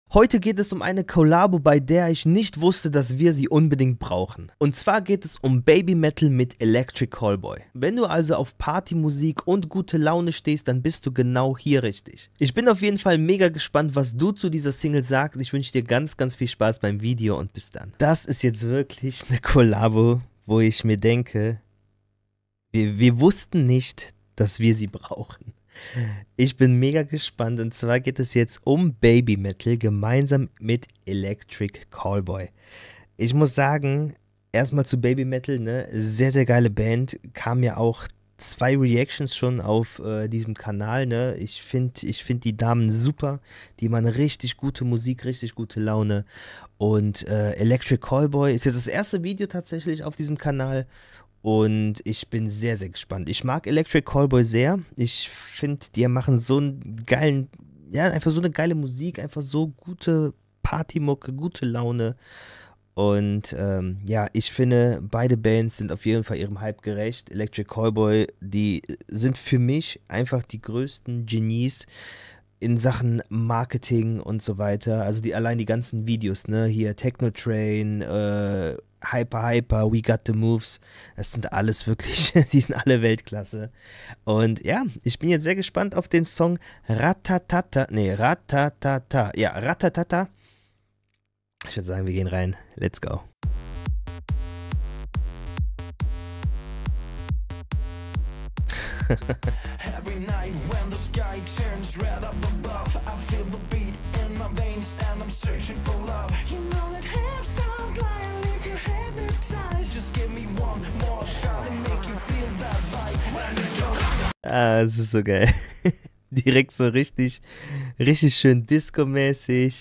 Heute geht es um eine Kollabo, bei der ich nicht wusste, dass wir sie unbedingt brauchen. Und zwar geht es um Baby Metal mit Electric Callboy. Wenn du also auf Partymusik und gute Laune stehst, dann bist du genau hier richtig. Ich bin auf jeden Fall mega gespannt, was du zu dieser Single sagst. Ich wünsche dir ganz, ganz viel Spaß beim Video und bis dann. Das ist jetzt wirklich eine Kollabo, wo ich mir denke, wir wussten nicht, dass wir sie brauchen. Ich bin mega gespannt und zwar geht es jetzt um Baby Metal gemeinsam mit Electric Callboy. Ich muss sagen, erstmal zu Baby Metal, ne, sehr, sehr geile Band, kam ja auch 2 Reactions schon auf diesem Kanal, ne, ich find die Damen super, die machen richtig gute Musik, richtig gute Laune und Electric Callboy ist jetzt das erste Video tatsächlich auf diesem Kanal. Und ich bin sehr, sehr gespannt. Ich mag Electric Callboy sehr. Ich finde, die machen so einen geilen, ja, einfach so eine geile Musik, einfach so gute Partymucke, gute Laune. Und ja, ich finde, beide Bands sind auf jeden Fall ihrem Hype gerecht. Electric Callboy, die sind für mich einfach die größten Genies in Sachen Marketing und so weiter. Also allein die ganzen Videos, ne, hier Techno Train, Hyper, We Got the Moves, das sind alles wirklich, die sind alle Weltklasse. Und ja, ich bin jetzt sehr gespannt auf den Song Ratatata, ja, Ratatata. Ich würde sagen, wir gehen rein. Let's go. Every night when the sky turns red up above, I feel the beat in my veins and I'm searching for love. You know that hips don't lie and leave you hypnotized. Just give me one more try and make you feel that vibe. When you don't. Ah, es ist so geil. Direkt so richtig schön Disco-mäßig.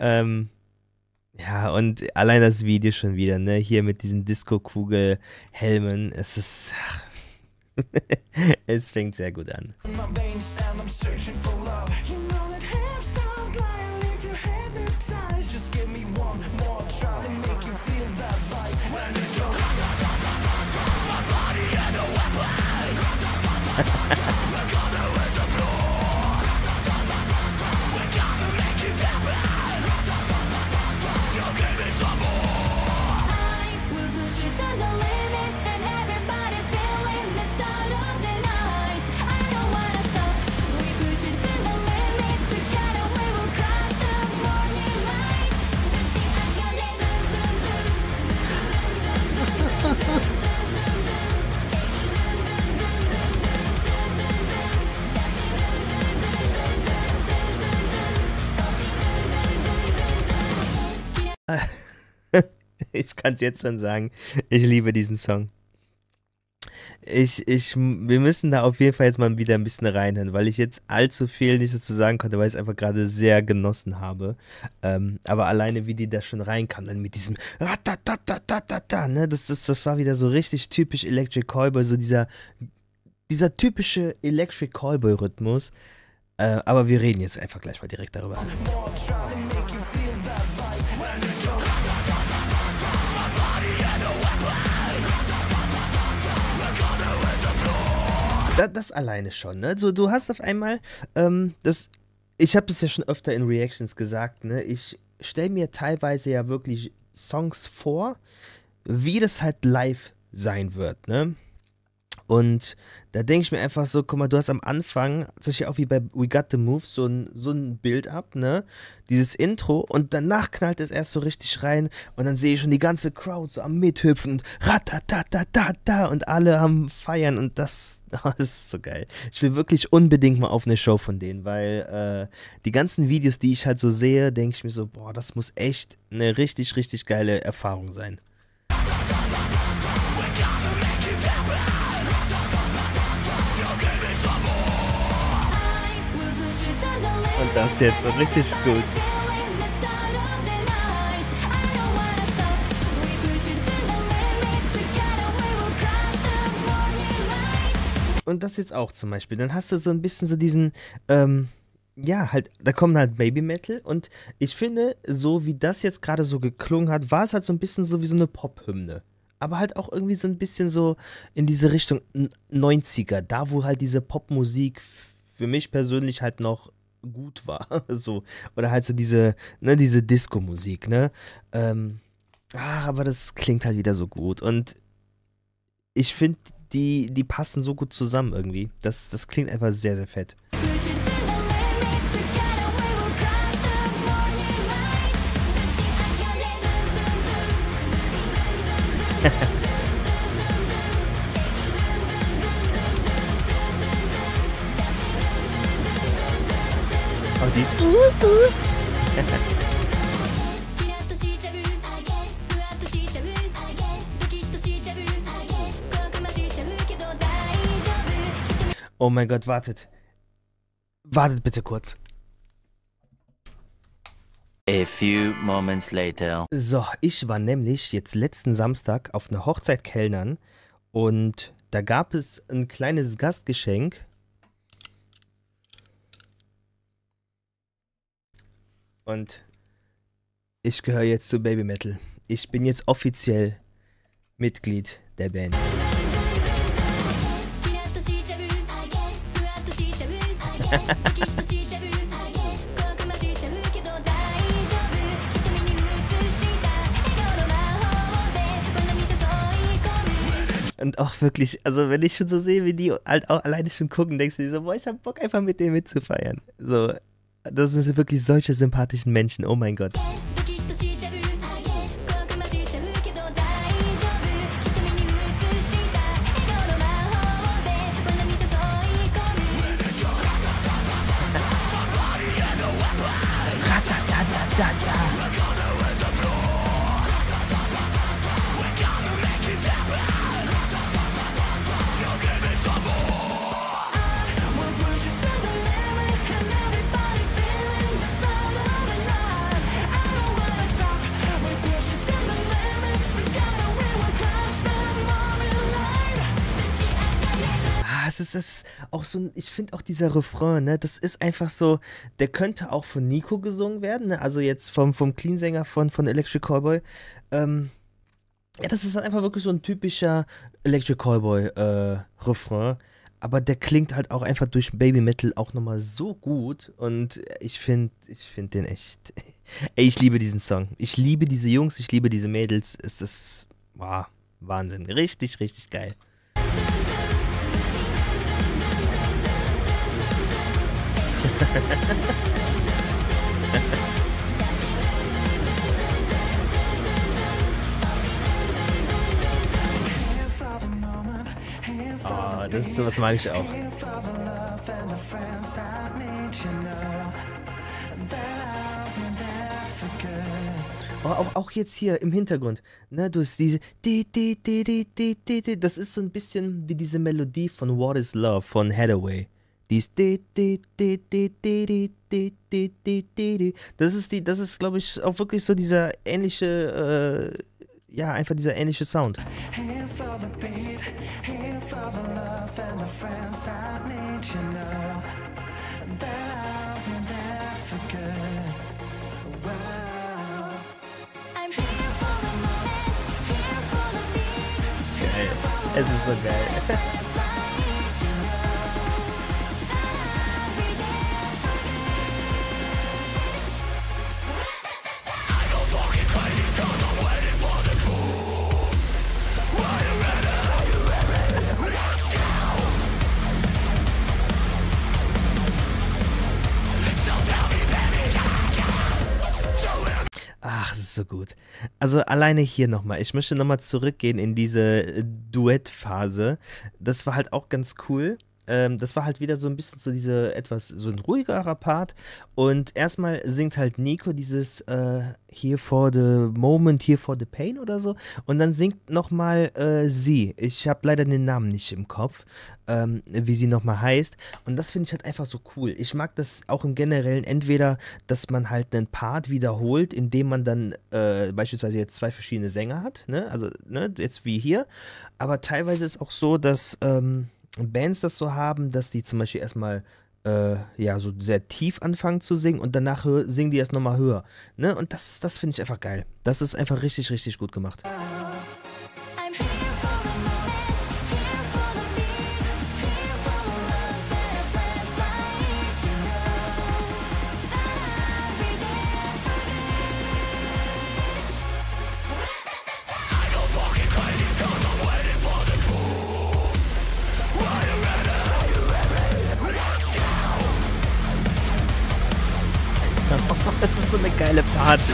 Ja, und allein das Video schon wieder, ne? Hier mit diesen Disco-Kugel-Helmen. Es ist. Es fängt sehr gut an. Ich kann es jetzt schon sagen, ich liebe diesen Song. Wir müssen da auf jeden Fall jetzt mal wieder ein bisschen reinhören, weil ich jetzt allzu viel nicht dazu sagen konnte, weil ich es einfach gerade sehr genossen habe. Aber alleine, wie die da schon reinkamen, dann mit diesem Ratatatatata, ne, das war wieder so richtig typisch Electric Callboy, so dieser typische Electric Callboy-Rhythmus. Aber wir reden jetzt einfach gleich mal direkt darüber. Das alleine schon, ne? So, du hast auf einmal, ich habe es ja schon öfter in Reactions gesagt, ne? Ich stelle mir teilweise ja wirklich Songs vor, wie das halt live sein wird, ne? Und da denke ich mir einfach so, guck mal, du hast am Anfang, tatsächlich auch wie bei We Got the Moves, so ein Build-up, ne? Dieses Intro und danach knallt es erst so richtig rein und dann sehe ich schon die ganze Crowd so am Mithüpfen und ratatatatata und alle am Feiern und das ist so geil. Ich will wirklich unbedingt mal auf eine Show von denen, weil die ganzen Videos, die ich halt so sehe, denke ich mir so, boah, das muss echt eine richtig, richtig geile Erfahrung sein. Und das ist jetzt so richtig gut. Und das jetzt auch zum Beispiel. Dann hast du so ein bisschen so diesen, ja, halt, da kommt halt Baby Metal und ich finde, so wie das jetzt gerade so geklungen hat, war es halt so ein bisschen so wie so eine Pop-Hymne. Aber halt auch irgendwie so ein bisschen so in diese Richtung 90er, da wo halt diese Popmusik für mich persönlich halt noch gut war. So. Oder halt so diese Disco-Musik, ne? Aber das klingt halt wieder so gut. Und ich finde, die passen so gut zusammen irgendwie. Das klingt einfach sehr, sehr fett. Oh, die ist. Oh mein Gott, wartet. Wartet bitte kurz. A few moments later. So, ich war nämlich jetzt letzten Samstag auf einer Hochzeit kellnern und da gab es ein kleines Gastgeschenk. Und ich gehöre jetzt zu Baby Metal. Ich bin jetzt offiziell Mitglied der Band. Und auch wirklich, also wenn ich schon so sehe, wie die halt auch alleine schon gucken, denkst du dir so, boah, ich hab Bock einfach mit denen mitzufeiern. So, das sind wirklich solche sympathischen Menschen, oh mein Gott. Es ist auch so ein, ich finde auch dieser Refrain, ne, das ist einfach so, der könnte auch von Nico gesungen werden, ne, also jetzt vom Clean-Sänger von Electric Callboy. Ja, das ist halt einfach wirklich so ein typischer Electric Callboy Refrain, aber der klingt halt auch einfach durch Baby Metal auch nochmal so gut und ich find den echt, ey, ich liebe diesen Song. Ich liebe diese Jungs, ich liebe diese Mädels, es ist, wow, Wahnsinn, richtig, richtig geil. Oh, das ist sowas mag ich auch. Oh, auch jetzt hier im Hintergrund, ne, du hast diese das ist so ein bisschen wie diese Melodie von What is Love von Hathaway. Das ist, glaube ich, auch wirklich so dieser ähnliche, ja, einfach dieser ähnliche Sound. Geil. Es ist so geil. Ach, das ist so gut. Also alleine hier nochmal. Ich möchte nochmal zurückgehen in diese Duettphase. Das war halt auch ganz cool. Das war halt wieder so ein bisschen so so ein ruhigerer Part. Und erstmal singt halt Nico dieses Here for the Moment, Here for the Pain oder so. Und dann singt nochmal sie. Ich habe leider den Namen nicht im Kopf, wie sie nochmal heißt. Und das finde ich halt einfach so cool. Ich mag das auch im Generellen entweder, dass man halt einen Part wiederholt, indem man dann beispielsweise jetzt zwei verschiedene Sänger hat. Ne? Also ne, jetzt wie hier. Aber teilweise ist auch so, dass Bands das so haben, dass die zum Beispiel erstmal ja, so sehr tief anfangen zu singen und danach singen die erst nochmal höher. Ne? Und das finde ich einfach geil. Das ist einfach richtig, richtig gut gemacht. Das ist so eine geile Party.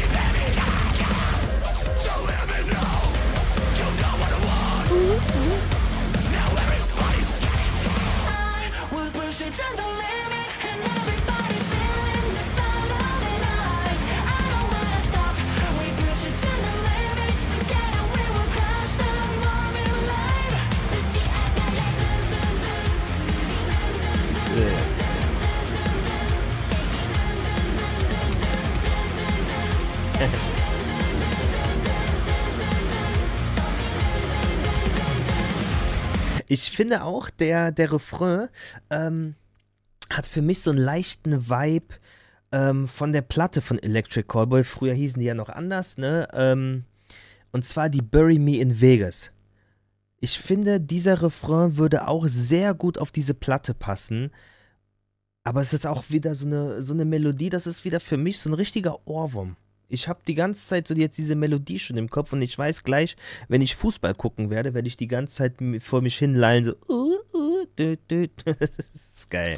We'll push it to the limit, and everybody's feeling the sound of the night. I don't wanna stop. We push it to the limit, together we will crush the morning light. Ich finde auch, der Refrain hat für mich so einen leichten Vibe von der Platte von Electric Callboy. Früher hießen die ja noch anders, ne? Und zwar die Bury Me in Vegas. Ich finde, dieser Refrain würde auch sehr gut auf diese Platte passen. Aber es ist auch wieder so eine Melodie, das ist wieder für mich so ein richtiger Ohrwurm. Ich habe die ganze Zeit so jetzt diese Melodie schon im Kopf und ich weiß gleich, wenn ich Fußball gucken werde ich die ganze Zeit vor mich hinlallen, so dü, dü. Das ist geil.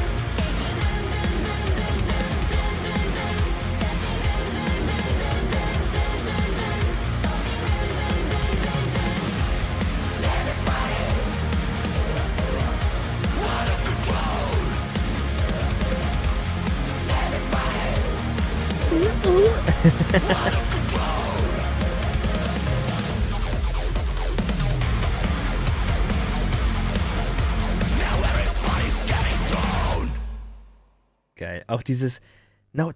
Geil. Auch dieses no,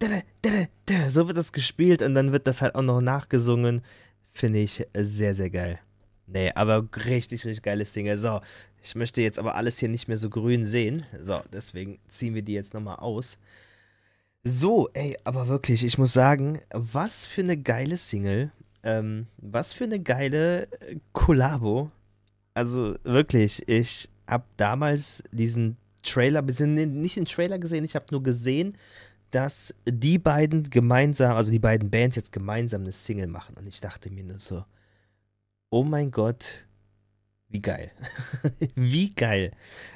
so wird das gespielt und dann wird das halt auch noch nachgesungen. Finde ich sehr, sehr geil. Nee, aber richtig, richtig geiles Single. So, ich möchte jetzt aber alles hier nicht mehr so grün sehen. So, deswegen ziehen wir die jetzt nochmal aus. So, ey, aber wirklich, ich muss sagen, was für eine geile Single. Was für eine geile Kollabo. Also wirklich, ich habe damals diesen Trailer, nicht den Trailer gesehen, ich habe nur gesehen, dass die beiden gemeinsam, also die beiden Bands jetzt gemeinsam eine Single machen. Und ich dachte mir nur so, oh mein Gott, wie geil. Wie geil.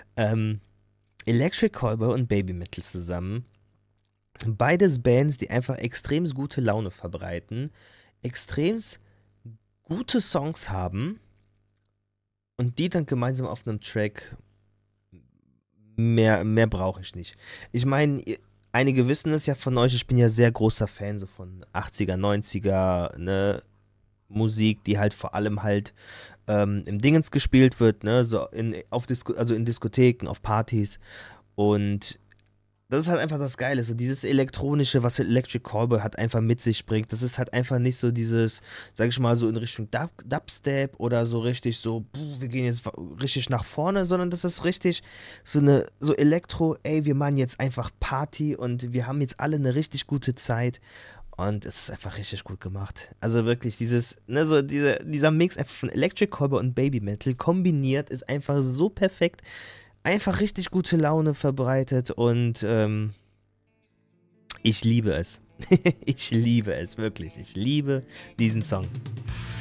Electric Callboy und Baby Metal zusammen. Beides Bands, die einfach extrem gute Laune verbreiten, extrem gute Songs haben und die dann gemeinsam auf einem Track, mehr brauche ich nicht. Ich meine, einige wissen es ja von euch, ich bin ja sehr großer Fan so von 80er, 90er, ne, Musik, die halt vor allem halt im Dingens gespielt wird, ne, so in Diskotheken, auf Partys und das ist halt einfach das Geile, so dieses Elektronische, was Electric Callboy halt einfach mit sich bringt. Das ist halt einfach nicht so dieses, sag ich mal, so in Richtung Dubstep oder so richtig so, wir gehen jetzt richtig nach vorne, sondern das ist richtig so Elektro, ey, wir machen jetzt einfach Party und wir haben jetzt alle eine richtig gute Zeit und es ist einfach richtig gut gemacht. Also wirklich dieses, ne, so dieser Mix einfach von Electric Callboy und Baby Metal kombiniert ist einfach so perfekt. Einfach richtig gute Laune verbreitet und ich liebe es. Ich liebe es, wirklich. Ich liebe diesen Song.